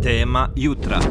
Tema jutra.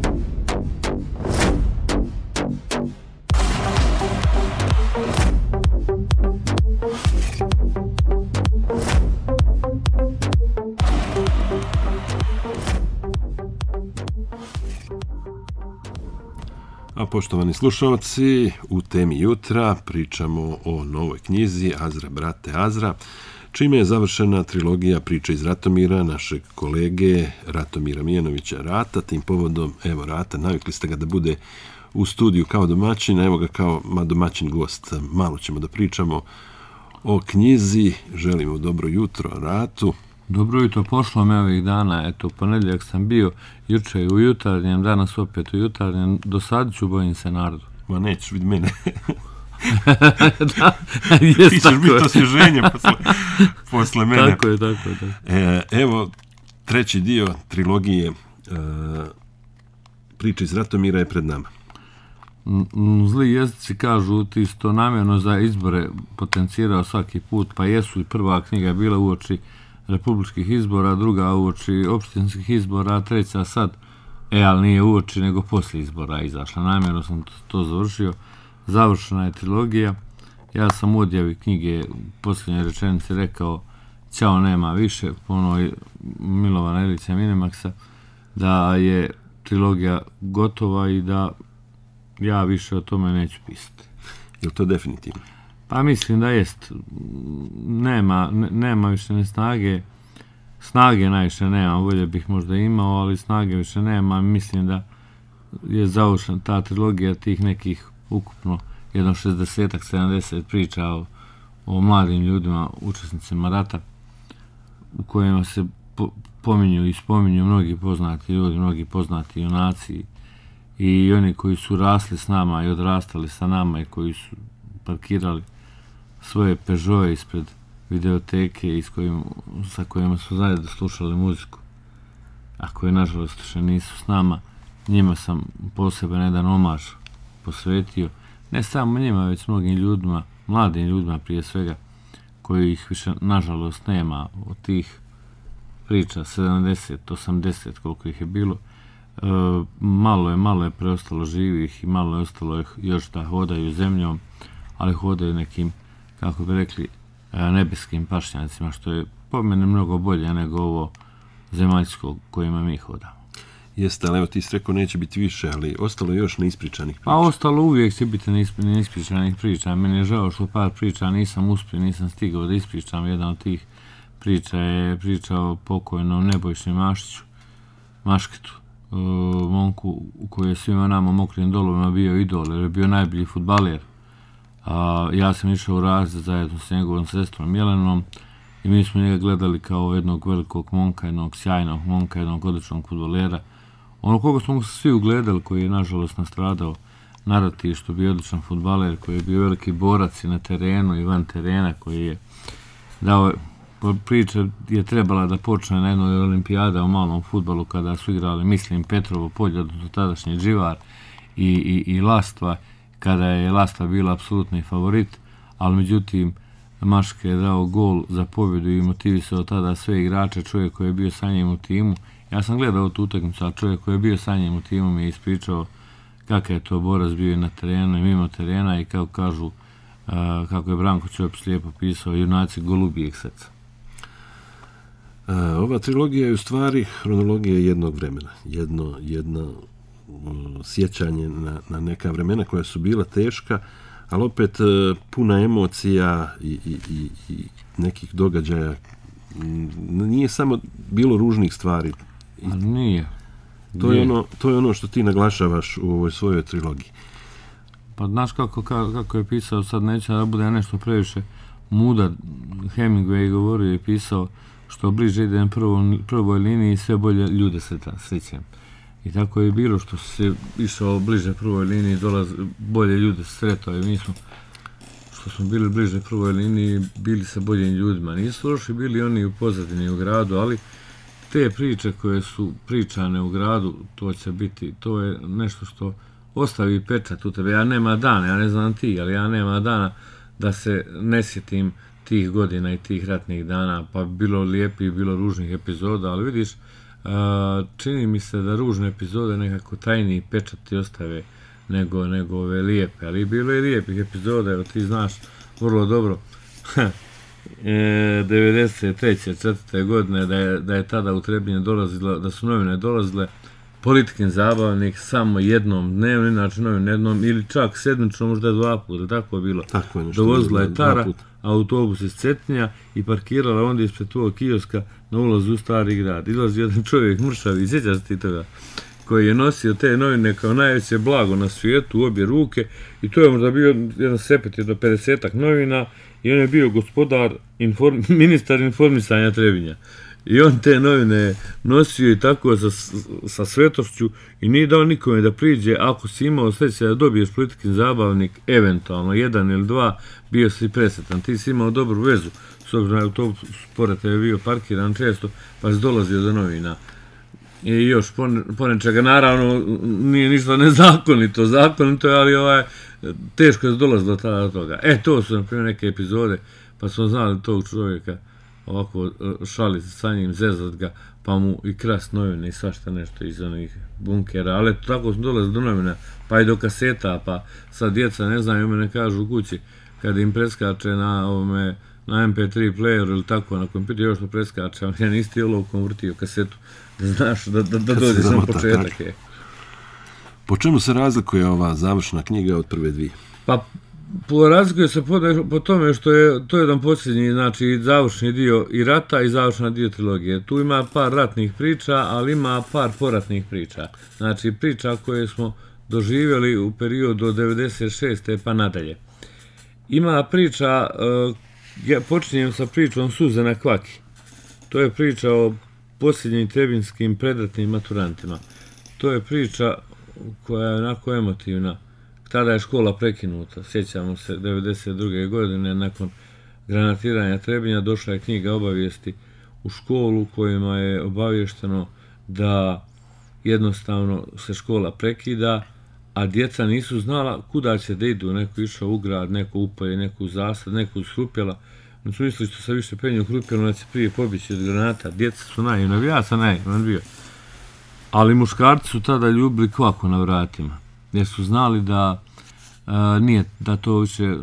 A poštovani slušalci, u Temi jutra pričamo o novoj knjizi Azra, brate Azra, čime je završena trilogija Priče iz Ratomira našeg kolege Ratomira Mijanovića Rata. Tim povodom, evo Rata, navikli ste ga da bude u studiju kao domaćin, evo ga kao domaćin gost. Malo ćemo da pričamo o knjizi. Želimo dobro jutro Ratu. Dobro jutro, pošlo me ovih dana, eto, ponedjeljak sam bio, juče u jutarnjem, danas opet u jutarnjem, dosadit ću, bojim se narodu. Ma nećeš vid mene. Da, ti ćeš biti osvježenje posle mene. Tako je. Evo, treći dio trilogije Priče iz Ratomira je pred nama. Zli jezici kažu ti isto namjerno za izbore potencirao svaki put, pa jesu i prva knjiga je bila uoči republičkih izbora, druga uoči opštinskih izbora, treća sad, ali nije uoči nego poslije izbora izašla. Namjerno sam to završio. Završena je trilogija. Ja sam u odjavi knjige u posljednjoj rečenici rekao ćao, nema više, po onoj Milovana Ilića Minimaksa, da je trilogija gotova i da ja više o tome neću pisati. Je li to definitivno? Pa mislim da jest. Nema više ne snage najviše nema, volje bih možda imao, ali snage više nema. Mislim da je završena ta trilogija tih nekih ukupno jedno 60-70 priča o mladim ljudima, učesnicima rata, u kojima se pominju i spominju mnogi poznati ljudi, mnogi poznati junaci i oni koji su rasli s nama i odrastali sa nama i koji su parkirali svoje Peugeote ispred videoteke sa kojima su zajedno slušali muziku, a koje nažalost še nisu s nama. Njima sam poseban jedan omaž posvetio, ne samo njima, već mnogim ljudima, mladim ljudima prije svega, koji ih više nažalost nema. Od tih priča 70, 80, koliko ih je bilo, malo je preostalo živih i malo je ostalo još da hodaju zemljom, ali hodaju nekim, kako bi rekli, nebeskim pašnjacima, što je po mene mnogo bolje nego ovo zemaljsko kojima mi hodamo. Jeste, ali evo ti si rekao neće biti više, ali ostalo je još neispričanih priča. Pa ostalo uvijek će biti neispričanih priča. Meni je žao što par priča nisam stigao da ispričam. Jedna od tih priča je priča o pokojnom Nebojši Mašketu, momku u kojoj je svima nama mokrim dolovima bio idol, jer je bio najbolji fudbaler. Ja sam išao u razred zajedno s njegovom sestrom Jelenom i mi smo njega gledali kao jednog velikog momka, jednog sjajnog momka, jednog odličnog fudbalera. Ono koga smo se svi ugledali, koji je nažalost nastradao na ratištu, bio odličan fudbaler, koji je bio veliki borac i na terenu i van terena, koji je dao, priča je trebala da počne na jednoj olimpijada u malom fudbalu kada su igrali, mislim, Petrovo polje, odnosno tadašnji Dživar i Lastva, kada je Lastva bila apsolutni favorit, ali međutim Maške je dao gol za pobjedu i motivisao tada sve igrače, čovjek koji je bio sa njim u timu. Ja sam gledao tu utakmicu, ali čovjek koji je bio sa njim u timu mi je ispričao kakav je to borac bio i na terenu i mimo terena i kako kažu, kako je Branko Ćopić lijepo pisao, junaci golubijeg srca. Ova trilogija je u stvari hronologija jednog vremena, jedno sjećanje na neka vremena koja su bila teška, ali opet puna emocija i nekih događaja. Nije samo bilo ružnih stvari. Nije. To je ono što ti naglašavaš u ovoj svojoj trilogiji. Pa znaš kako je pisao, sad neće da bude nešto previše mudar. Hemingway je govorio i pisao što bliže idem prvoj liniji sve bolje ljude srećem. I tako je bilo što se išao bliže prvoj liniji, bolje ljude sretao i mi smo, što smo bili bliže prvoj liniji, bili sa boljim ljudima. Nisu loši bili oni u pozadini u gradu, ali te priče koje su pričane u gradu, to je nešto što ostavi pečat u tebe. Ja nema dana, ja ne znam ti, ali ja nema dana da se ne sjetim tih godina i tih ratnih dana, pa bilo lijepih, bilo ružnih epizoda, ali vidiš, čini mi se da ružne epizode nekako tajni pečati ostave nego ove lijepe, ali bilo je lijepih epizoda, evo ti znaš vrlo dobro 93. 4. godine da je tada u Trebinje dolazila, da su novine dolazile Politikin zabavnik samo jednom dnevno, inače novine jednom ili čak sedmično, možda 2 puta, tako je bilo. Tako je, dovozila je Tara autobus iz Cetinja i parkirala onda ispred tog kioska na ulazu u Stari grad. Izlazi jedan čovjek mršavi, sjećaš ti toga, koji je nosio te novine kao najveće blago na svijetu u obje ruke i to je možda bio jedan sepet, jedno 50-ak novina i on je bio gospodar, ministar informisanja Trebinja. I on te novine nosio i tako sa svetošću i nije dao nikome da priđe, ako si imao sreće da dobiješ Politikin zabavnik, eventualno 1 ili 2, bio si presretan. Ti si imao dobru vezu, s obzirom da autobus pored tebe bio parkiran često, pa si dolazio do novina. I još ponečega, naravno, nije ništa nezakonito, zakonito je, ali teško je dolazilo do toga. To su, na primjer, neke epizode, pa smo znali tog čovjeka ovako šaliti sa njim, zezat ga, pa mu i krast novine i svašta nešto iz onih bunkera, ali eto, tako smo dolazili do novina, pa i do kaseta, pa sad djeca, ne znam, mene kažu u kući, kad im preskače na MP3 playeru ili tako, na kompjuter još to preskače, ja nisi olovkom vrtio kasetu, da znaš da dođe sam početak. Po čemu se razlikuje ova završna knjiga od prve dvije? Pa, razlikuje se po tome što je to jedan posljednji, znači završni dio i rata i završni dio trilogije. Tu ima par ratnih priča, ali ima par poratnih priča. Znači priča koje smo doživjeli u periodu od 96. pa nadalje. Ima priča, počinjem sa pričom Suze na kvaki. To je priča o posljednjim trebinskim predratnim maturantima. To je priča koja je onako emotivna. Tada je škola prekinuta, sjećamo se, 92. godine, nakon granatiranja Trebinja, došla je knjiga obavijesti u školu kojima je obavješteno da jednostavno se škola prekida, a djeca nisu znala kuda će da idu, neko išao u grad, neko upalje, neko u zasad, neko uz Hrupjela. Oni su mislili što se više penje u Hrupjelu, da će prije pobići od granata. Djeca su naivna, ja sam naivan bio. Ali muškarci su tada ljubili kvaku na vratima, jer su znali da nije, da to više,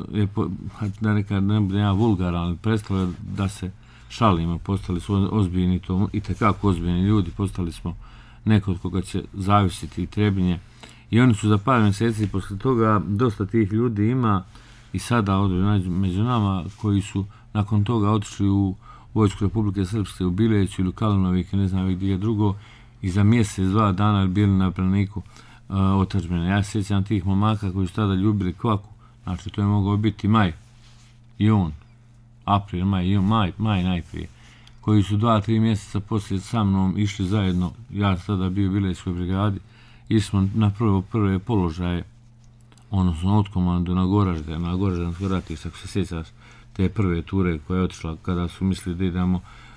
da nekad ne bude jedan vulgaran, ali prestalo da se šalimo, postali su ozbiljni, to i tekako ozbiljni ljudi, postali smo neko od koga će zavisiti i Trebinje. I oni su za par mjeseci posle toga, dosta tih ljudi ima i sada ovdje među nama, koji su nakon toga otišli u Vojsku Republike Srpske u Bileću ili u Kalinovik, ne znam gdje drugo, i za mjesec, 2 dana bili na braniku otadžbine. Ja se sjećam tih momaka koji su tada ljubili kvaku, znači to je mogao biti maj, jun, april, maj najprije, koji su 2-3 mjeseca poslije sa mnom išli zajedno, ja sam tada bio u Bilećkoj brigadi, išli smo na prve položaje, odnosno od komandu na Goraždanskoj ratište, ako se sjećaš te prve ture koja je otišla kada su mislili da idemo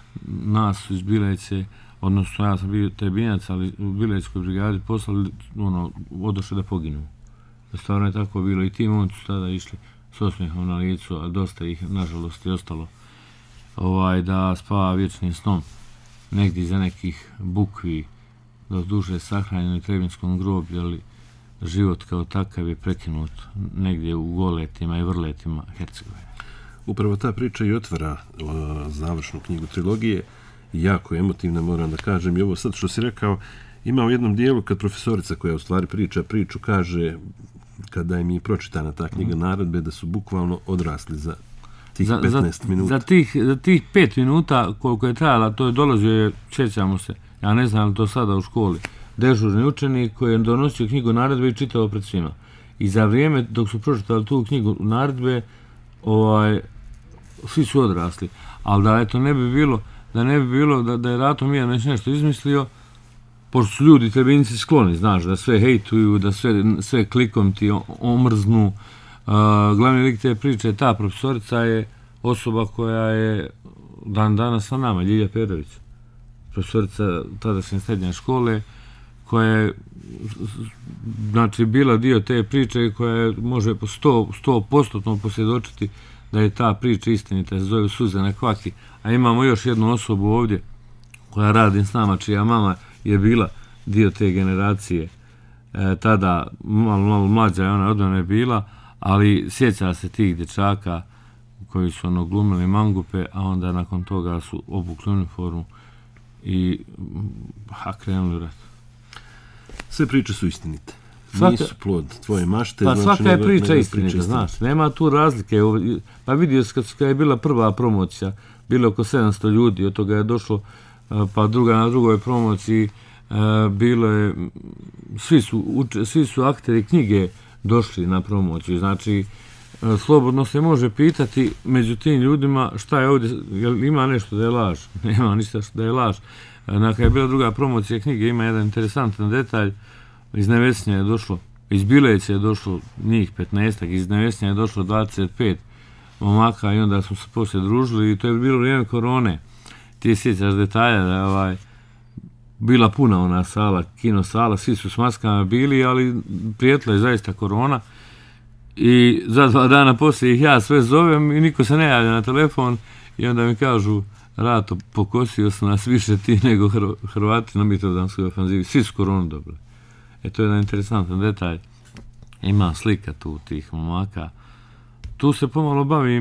nas iz Bileće, odnosno ja sam bio Trebinjac, ali u Bilećkoj brigadi poslali, odošli da poginu. Stvarno je tako bilo i ti momci su tada išli s osmijehom na licu, a dosta ih, nažalost, je ostalo da spava vječnim snom negdje iza nekih bukvi, do duše sahranjeno u Trebinskom groblju, ali život kao takav je prekinut negdje u Goletima i Vrletima Hercegovine. Upravo ta priča i otvara završnu knjigu trilogije, jako emotivna, moram da kažem, i ovo sad što si rekao, ima u jednom dijelu kad profesorica koja u stvari priču kaže, kada je mi pročitana ta knjiga naredbe, da su bukvalno odrasli za tih 15 minuta. Za tih 5 minuta koliko je trajala, to je dolazio, sjećamo se, ja ne znam to sada u školi, dežurni učenik koji je donosio knjigu naredbe i čitao pred svima. I za vrijeme dok su pročitali tu knjigu naredbe, svi su odrasli. Ali da eto ne bi bilo da je Rato Mijan nešto izmislio, pošto su ljudi Trebinjci skloni, znaš, da sve hejtuju, da sve klikom ti omrznu. Glavni lik te priče, ta profesorica je osoba koja je dan danas sa nama, Ljilja Perović. Profesorica tadašnje srednje škole, koja je znači bila dio te priče koja može 100% posvjedočiti da je ta priča istinita, se zove Suze na kvaki. A imamo još jednu osobu ovdje koja radi s nama, čija mama je bila dio te generacije. Tada malo mlađa je ona od mene bila, ali sjeća se tih dječaka koji su glumili mangupe, a onda nakon toga su obukli uniformu i krenuli u rat. Sve priče su istinite. Nisu plod tvoje mašte. Pa svaka je priča istinita, znaš. Nema tu razlike. Pa vidio se kad je bila prva promocija, bilo oko 700 ljudi, od toga je došlo, pa druga na drugoj promociji, bilo je, svi su akteri knjige došli na promociju. Znači, slobodno se može pitati među tim ljudima šta je ovdje, jel ima nešto da je laž? Nema ništa što da je laž. Kad je bila druga promocija knjige, ima jedan interesantan detalj. Iz Nevesnja je došlo, iz Bileća je došlo njih 15, iz Nevesnja je došlo 25 momaka i onda smo se poslije družili i to je bilo vrijeme korone. Ti sjećaš detalja da je bila puna ona sala, kino sala, svi su s maskama bili, ali prijetila je zaista korona. I za 2 dana poslije ih ja sve zovem i niko se ne javlja na telefon i onda mi kažu: Rato, pokosio su nas više ti nego Hrvati na Mitrovdanskoj ofanzivi. Svi su koronu dobili. To je jedan interesantan detalj. Ima slika tu tih momaka. Tu se pomalo bavim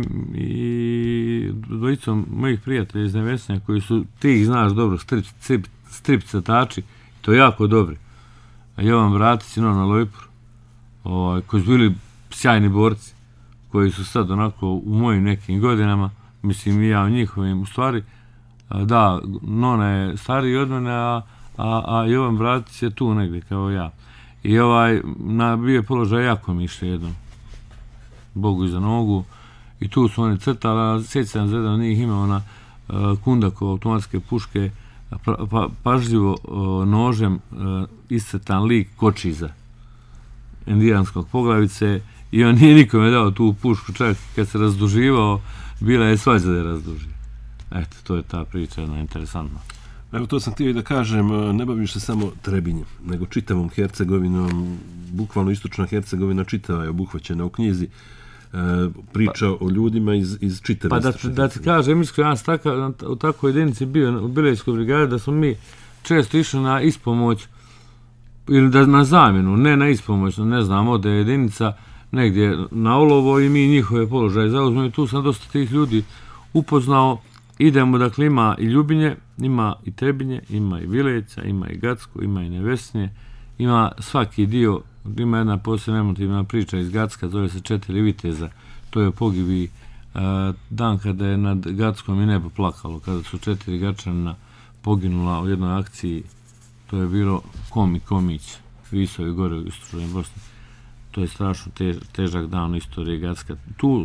i dvojicom mojih prijatelja iz Nevesnja koji su, ti ih znaš dobro, strip crtači, to je jako dobri. Jovan Vratić i Nona Lojpur, koji su bili sjajni borci, koji su sad onako u mojim nekim godinama, mislim i ja u njihovim, u stvari, da, Nona je stariji od mene, a Jovan Vratić je tu negdje kao ja. I bio je položaj jako mišlje jednom, Bogu iza nogu, i tu su oni crtali, sjećam se da od njih imao na Kundakov automatske puške, pažljivo nožem iscrtan lik kočiza indijanskog poglavice i on nije nikome dao tu pušku, čak kad se razduživao, bila je svađa da je razdužio. Eto, to je ta priča, jedna interesantna. Evo, to sam htio i da kažem, ne baviš se samo Trebinjem, nego čitavom Hercegovinom, bukvalno istočna Hercegovina čitava je obuhvaćena u knjizi, priča o ljudima iz čitave istočne Hercegovine. Da ti kažem, iskreno, ja sam u takvoj jedinici bio u Bilećkoj brigadi, da smo mi često išli na ispomoć, ili na zamjenu, ne na ispomoć, ne znam, ode jedinica negdje na olovo i mi njihove položaje zauzmemo i tu sam dosta tih ljudi upoznao. Idemo, dakle, ima i Ljubinje, ima i Trebinje, ima i Bileća, ima i Gacko, ima i Nevesnje, ima svaki dio, ima jedna posebna emotivna priča iz Gacka, zove se 4 viteza, to je pogibi dan kada je nad Gackom i nebo plakalo, kada su 4 Gačanina poginula u jednoj akciji, to je bilo Komić, Visovi gore u istočnoj Bosni. To je strašno težak dan u istoriji Gacka.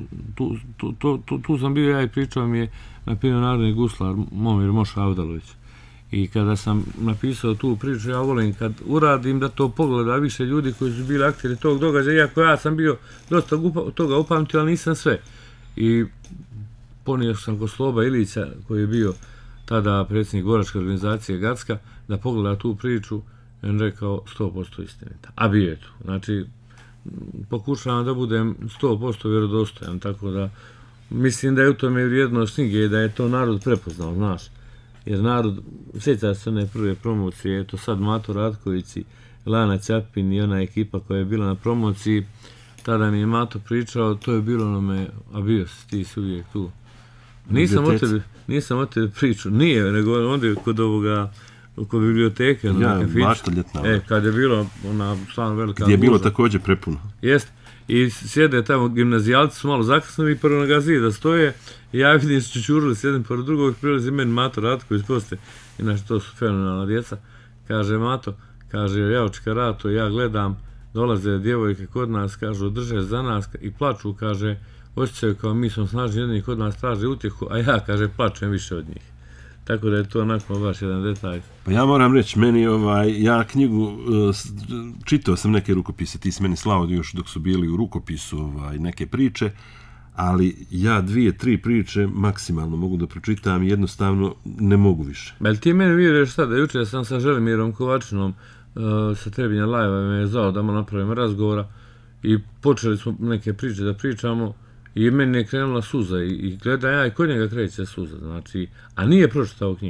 Tu sam bio ja i pričao mi je napisao narodni guslar Momir Moša Avdalović. I kada sam napisao tu priču, ja volim kad uradim da to pogleda više ljudi koji su bili akteri tog događaja, iako ja sam bio dosta toga upamtio, ali nisam sve. I ponio sam kod Sloba Ilića, koji je bio tada predsjednik boračke organizacije Gacka, da pogleda tu priču i on rekao 100% istinita. A bio je tu. Znači, pokušavam da budem 100% vjerodostojan, tako da mislim da je u tome vrijednost knjige i da je to narod prepoznao, znaš. Jer narod, sjeća se one prve promocije, eto sad Mato Ratković i Lana Ćapin i ona ekipa koja je bila na promociji, tada mi je Mato pričao, to je bilo onome, a bio si, ti si uvijek tu. Nisam o tebi pričao, nije, nego onda kod biblioteke. Ja, bašta ljetna. Kad je bilo ona stvarno velika gdje je bilo također prepuno. Jeste. I sjede tamo gimnazijalci, su malo zakasnili i prvo na gaziji da stoje i ja vidim su čučurili s jednim pored drugog, prilazi meni Mato Ratković poslije, inače to su fenomenalna djeca, kaže Mato, kaže Jaučka Rato, ja gledam, dolaze djevojke kod nas, kažu drže za nas i plaču, kaže, osjećaju kao mi smo snažni, jedni kod nas traže utjehu, a ja, kaže, plačem više od njih. Tako da je to onako baš jedan detalj. Pa ja moram reći, meni ja knjigu, čitao sam neke rukopise, ti si meni slao još dok su bili u rukopisu neke priče, ali ja 2-3 priče maksimalno mogu da pročitam, jednostavno ne mogu više. Jel ti meni vjeruješ sad da jučer sam sa Želimirom Kovačinom sa Trebinja Live me je zvao da napravimo razgovora i počeli smo neke priče da pričamo i meni je krenula suza i gleda ja i kod njega kreće suza, znači, a nije pročitao knjigu.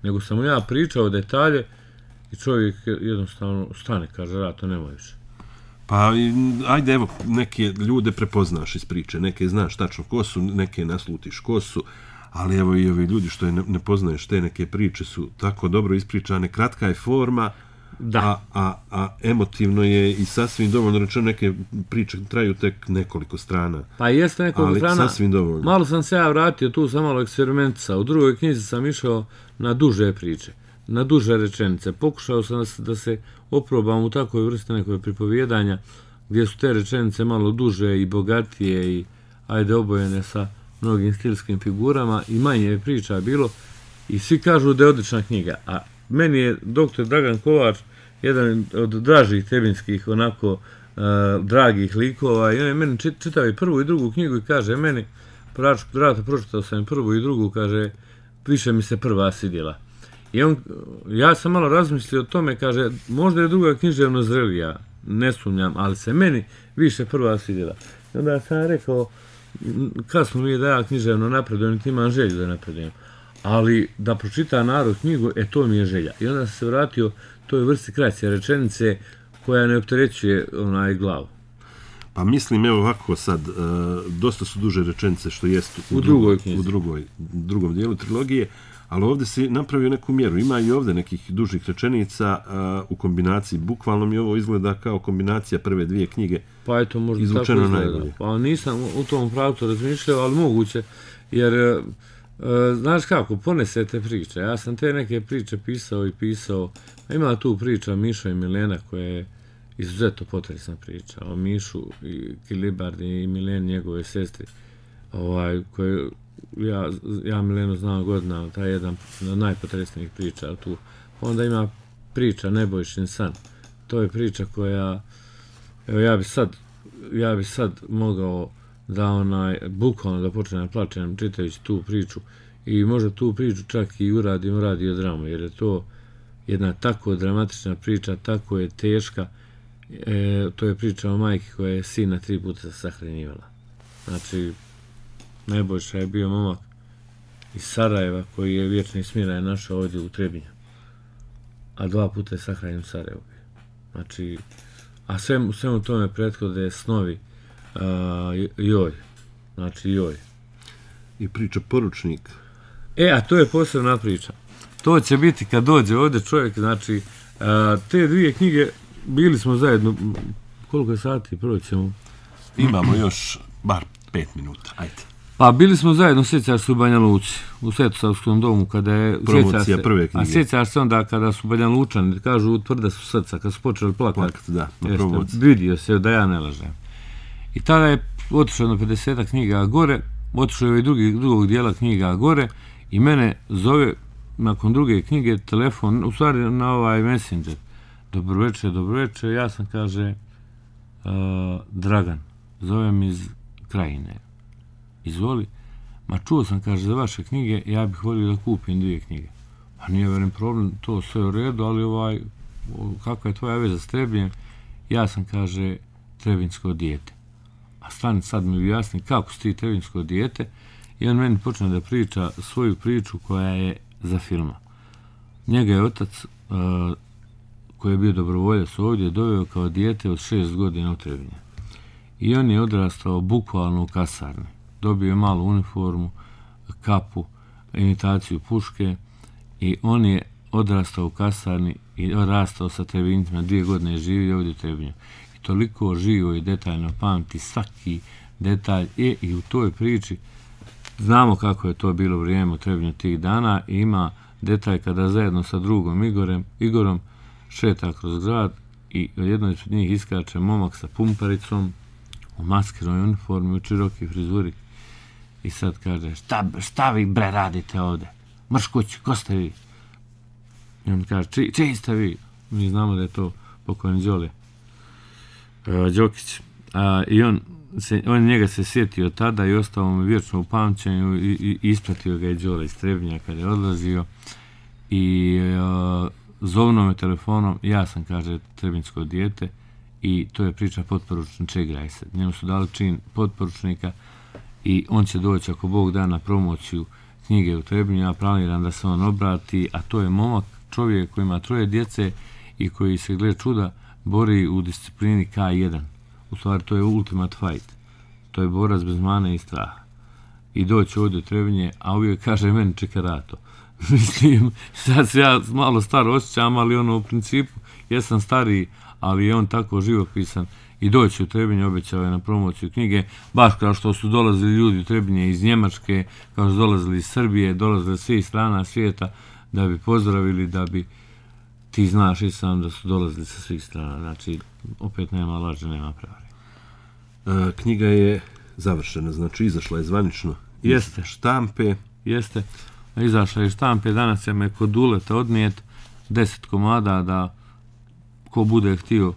nego sam mu ja pričao detalje i čovjek jednostavno stane, kaže, to nema više. Pa, ajde, evo, neke ljude prepoznaš iz priče, neke znaš tačno ko su, neke naslutiš ko su, ali evo i ovi ljudi što je ne poznaješ, te neke priče su tako dobro ispričane, kratka je forma, a emotivno je i sasvim dovoljno rečeno, neke priče traju tek nekoliko strana. Pa jeste nekoliko strana, sasvim dovoljno. Malo sam se ja vratio, tu sam malo eksperimentisao, u drugoj knjizi sam išao na duže priče, na duže rečenice, pokušao sam da se oprobam u takvoj vrsti nekoj pripovjedanja, gdje su te rečenice malo duže i bogatije i ajde obojene sa mnogim stilskim figurama i manje je priča bilo i svi kažu da je odlična knjiga, a meni je dr. Dragan Kovač jedan od dražih tebinskih onako dragih likova i on je meni čitao i prvu i drugu knjigu i kaže meni, pročitao sam i prvu i drugu, kaže, više mi se prva svidjela. I ja sam malo razmislio o tome, kaže, možda je druga književno zrelija, ne sumnjam, ali se meni više prva svidjela. I onda sam rekao, kasno mi je da ja književno napredujem, niti imam želju da napredujem. Ali da pročita narod knjigu, to mi je želja. I onda sam se vratio toj vrsti kraće rečenice koja ne opterećuje glavu. Pa mislim, evo ovako sad, dosta su duže rečenice što jest u drugoj knjizi. U drugom dijelu trilogije, ali ovdje si napravio neku mjeru. Ima i ovdje nekih dužih rečenica u kombinaciji. Bukvalno mi ovo izgleda kao kombinacija prve dvije knjige. Pa eto, možda tako izgleda. Pa nisam u tom pravcu razmišljao, ali moguće, jer znaš kako, ponesete priče. Ja sam te neke priče pisao. Ima tu priča Mišo i Milena koja je izuzetno potresna priča. O Mišu i Kilibardi i Mileni, njegove sestri, koje ja Milenu znam godina, taj je jedan od najpotresnijih priča tu. Onda ima priča Nebojšin san. To je priča koja, evo ja bi sad mogao da bukvalno da počnem plačem čitajući tu priču i možda tu priču čak i uradim radiodramu, jer je to jedna tako dramatična priča, tako je teška. To je priča o majki koja je sina 3 puta sahranjivala. Znači, Nebojša je bio momak iz Sarajeva koji je vječni smiraj našao ovdje u Trebinju. A 2 puta je sahranjen u Sarajevu. Znači, a svemu tome prethode snovi joj. Znači, joj. I priča Poručnik. A to je posebna priča. To će biti kad dođe ovdje čovjek, znači, te dvije knjige bili smo zajedno, koliko je sati proćemo? Imamo još bar 5 minuta, ajde. Pa bili smo zajedno, sjećaš se u Banja Luci, u Svetosavskom domu, kada je... Promocija prve knjige. A sjećaš se onda kada su Banja Lučani, kažu, tvrda su srca, kada su počeli plakati. Da, na promociji. Vidio se da ja ne lažem. I tada je otišao na 50 knjiga gore, otišao je i drugog dijela knjiga gore i mene zove nakon druge knjige telefon, u stvari na Messenger. Dobro večer, ja sam, kaže, Dragan, zovem iz Krajine. Izvoli, ma čuo sam, kaže, za vaše knjige, ja bih volio da kupim 2 knjige. Pa nije veren problem, to sve u redu, ali kakva je tvoja veza s Trebinjem? Ja sam, kaže, trebinjsko dijete. A stani, sad mi objasni kako si ti trebinjsko dijete, i on meni počne da priča svoju priču koja je za filma. Njega je otac, koji je bio dobrovoljac ovdje, doveo kao dijete od 6 godina u Trebinje. I on je odrastao bukvalno u kasarni. Dobio je malu uniformu, kapu, imitaciju puške i on je odrastao u kasarni i rastao sa Trebinjcima, 2 godine je živio ovdje u Trebinju. I toliko živo i detaljno pamti svaki detalj i u toj priči znamo kako je to bilo vrijeme u Trebinju tih dana i ima detalj kada zajedno sa drugom Igorom šeta kroz grad i jedno ispred njih iskače momak sa pumparicom u maskenoj uniformi, u čirokoj frizuri i sad kaže, šta vi bre radite ovde? Mrš kući, ko ste vi? I on kaže, čiji ste vi? Mi znamo da je to pokojni Đole Đokić. I on njega se sjetio tada i ostao mu vječno u pamćenju i ispratio ga je Đole iz Trebinja kada je odlazio i zovno me telefonom, ja sam, kaže, trebinjsko dijete i to je priča potporučnika Grajsa. Njemu su dali čin potporučnika i on će doći ako Bog da na promociju knjige u Trebinju, ja planiram da se on obrati, a to je momak, čovjek koji ima 3 djece i koji se, gle čuda, bori u disciplini K1. U stvari, to je Ultimate Fight. To je borac bez mane i straha. I doći ovdje u Trebinje, a uvijek kaže meni čekarato. Mislim, sad se ja malo staro osjećam, ali ono u principu jesam stariji, ali je on tako živopisan i doći u Trebinje, obećao je na promociju knjige, baš kao što su dolazili ljudi u Trebinje iz Njemačke, kao što su dolazili iz Srbije, dolazili svih strana svijeta da bi pozdravili, da bi, ti znaš i sam da su dolazili sa svih strana, znači opet nema laže, nema prave. Knjiga je završena, znači izašla je zvanično iz štampe. Jeste, izašla je iz štampe, danas je me kod Duleta odnijet 10 komada da ko bude htio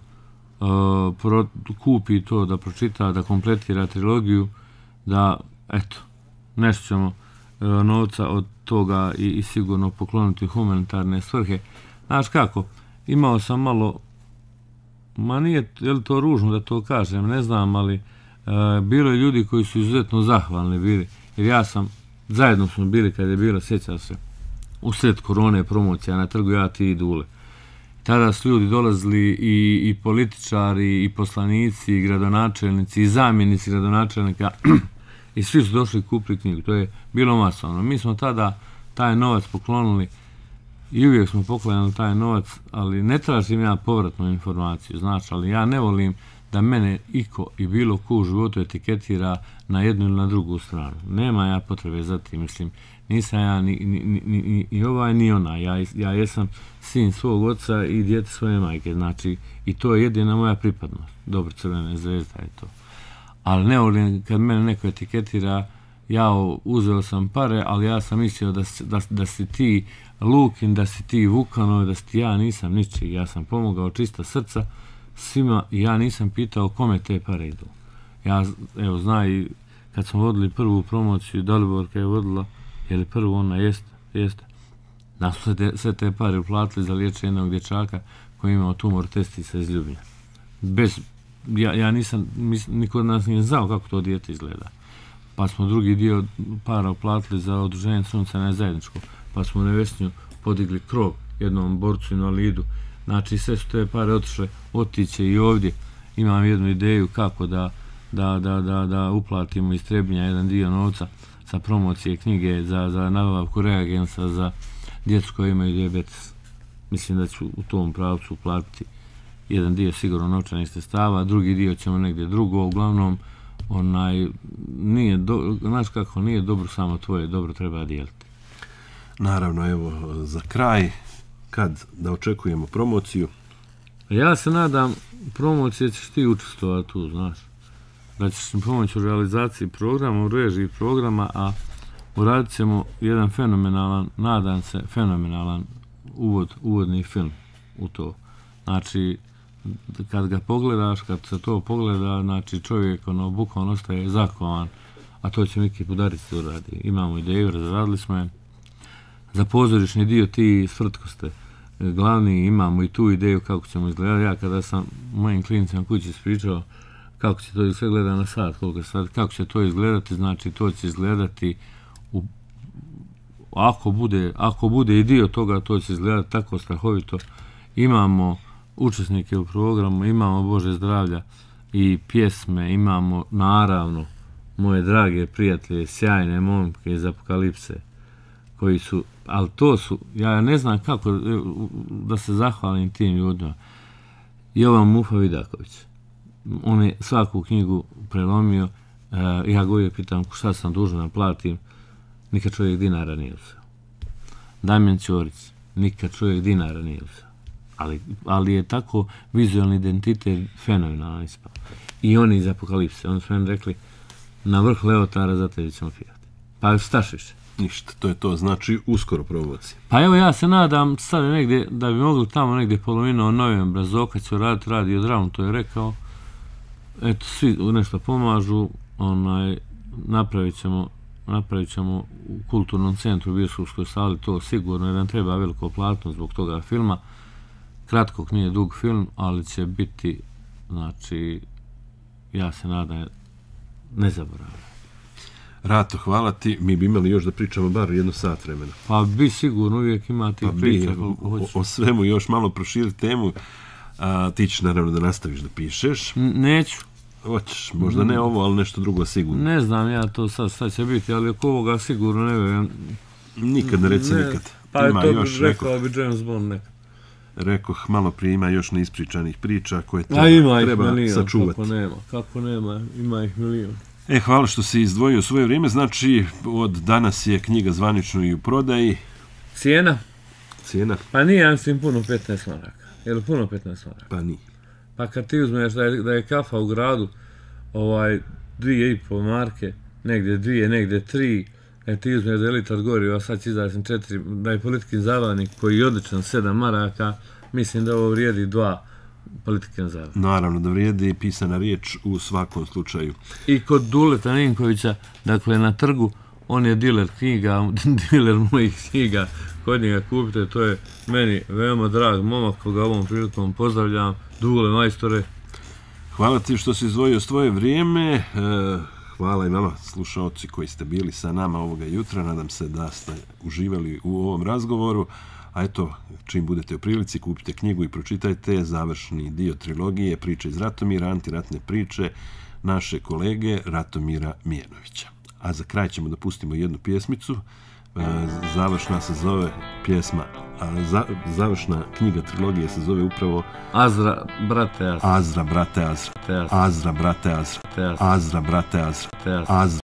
kupi to, da pročita, da kompletira trilogiju, da, eto, nešto ćemo novca od toga i sigurno pokloniti u humanitarne svrhe. Znaš kako, imao sam malo, ma nije, je li to ružno da to kažem, ne znam, ali bilo je ljudi koji su izuzetno zahvalni bili, jer ja sam, zajedno smo bili kad je bila, sjeća se, usred korone promocija na trgu Ja, ti i Dule. Tada su ljudi dolazili i političari, i poslanici, i gradonačelnici, i zamjenici gradonačelnika, i svi su došli kupiti knjigu. To je bilo masovno. Mi smo tada taj novac poklonili i uvijek smo poklanjali taj novac, ali ne tražim ja povratnu informaciju, znači, ali ja ne volim da mene iko i bilo ko u životu etiketira na jednu ili na drugu stranu. Nema ja potrebe za tim, mislim, nisam ja ni ovaj ni ona, ja jesam sin svog oca i dijete svoje majke, znači, i to je jedina moja pripadnost, dobro, Crvena zvezda je to. Ali ne volim kad mene neko etiketira, ja uzeo sam pare, ali ja sam mislio da si ti Lukin, da si ti Vukanov, da si ti, ja nisam ničiji, ja sam pomogao čista srca svima i ja nisam pitao kome te pare idu. Ja, evo, zna i kad smo vodili prvu promociju, Daliborka je vodila, je li prvo ona jeste. Da su sve te pare uplatili za liječenje jednog dječaka koji imao tumor testisa iz Ljubinja. Ja nisam, niko od nas nije znao kako to dijete izgleda. Pa smo drugi dio para uplatili za udruženje Crvenog zajedničko, pa smo u Nevesnju podigli krov jednom borcu invalidu. Znači sve su te pare otišle, otiće i ovdje. Imam jednu ideju kako da uplatimo iz Trebinja jedan dio novca sa promocije knjige za nabavku reagensa za djecu koji imaju dijabetes. Mislim da ću u tom pravcu uplatiti jedan dio sigurno novčanih sredstava, drugi dio ćemo negdje drugo, uglavnom znaš kako, nije dobro samo tvoje, dobro treba dijeliti. Naravno, evo, za kraj, kad da očekujemo promociju? Ja se nadam, promocije ćeš ti učestvovati tu, znaš. Da ćeš mi pomoći u realizaciji programa, u režiji programa, a uradit ćemo jedan fenomenalan, nadam se, fenomenalan uvodni film u to. Znači, kad ga pogledaš, kad se to pogleda, znači čovjek bukvalno ostaje zakovan, a to će Miki Budarić da uradi. Imamo ideju, razradili smo je. Za pozorišni dio ti Svrtko ste glavni, imamo i tu ideju kako ćemo izgledati. Ja kada sam mojim klinicima kući ispričao kako će to sve gleda na sat, kako će to izgledati, znači to će izgledati ako bude i dio toga, to će izgledati tako strahovito. Imamo učesnike u programu, imamo Bože zdravlja i pjesme, imamo naravno moje drage prijatelje, sjajne momke iz Apokalipse, koji su, ali to su, ja ne znam kako da se zahvalim tim ljudima. Jovan Mufa Vidaković, on je svaku knjigu prelomio, ja ga uvijek pitam šta sam dužan da platim, nikad čovjek dinara nije uzeo. Damjan Ćorić, nikad čovjek dinara nije uzeo. Ali je tako vizualni identitet fenomenalan ispao. I oni iz Apokalipse, oni su meni rekli, na vrh Leotara za tebi ćemo pijati. Pa staš više. Ništa, to je to, znači uskoro promocija. Pa evo ja se nadam sad negdje, da bi mogli tamo negdje polovinom novembra, Zoka će raditi Radio Dramu, to je rekao. Eto, svi nešto pomažu, napravit ćemo u kulturnom centru u Biskupskoj sali, to sigurno, jer nam treba veliko platno zbog toga filma. Kratkog nije dug film, ali će biti, znači, ja se nadam, nezaboravno. Rato, hvala ti. Mi bi imali još da pričamo bar 1 sat vremena. Pa bi sigurno, uvijek ima tih priča. O svemu još malo proširi temu. Ti ćeš naravno da nastaviš da pišeš. Neću. Hoćeš, možda ne ovo, ali nešto drugo sigurno. Ne znam ja to sad će biti, ali oko ovoga sigurno ne vjerujem. Nikad ne reci nikad. Pa ima to još, rekao bi James Bond nekad. Rekoh, malo prije ima još neispričanih priča koje treba sačuvati. Kako nema, ima ih milion. Hvala što si izdvojio svoje vrijeme. Znači, od danas je knjiga zvanično i u prodaji. Cijena? Pa nije, ja mislim, puno 15 maraka. Je li puno 15 maraka? Pa nije. Pa kad ti uzmeš da je kafa u gradu 2,5 marke, negdje 2, negdje 3, ti uzmeš da je litar goriva, sad će izaći 4, da je Politikin zavarnik koji je odličan 7 maraka, mislim da ovo vrijedi 2 Politikin zavarnik. Naravno da vrijedi pisana riječ u svakom slučaju. I kod Duleta Ninkovića, dakle na trgu, on je diler knjiga, diler mojih knjiga, kod njega kupite, to je meni veoma drag momak koga ovom prilikom pozdravljam. Dule, majstore. Hvala ti što si izdvojio svoje vrijeme. Hvala i vama, slušaoci koji ste bili sa nama ovoga jutra. Nadam se da ste uživali u ovom razgovoru. A eto, čim budete u prilici, kupite knjigu i pročitajte završni dio trilogije Priče iz Ratomira, antiratne priče naše kolege Ratomira Mijenovića. A za kraj ćemo da pustimo jednu pjesmicu. Završna se zove pjesma, završna knjiga trilogije se zove upravo Azra, brate Azra. Azra, brate Azra. Azra, brate Azra. Azra, brate Azra. Azra.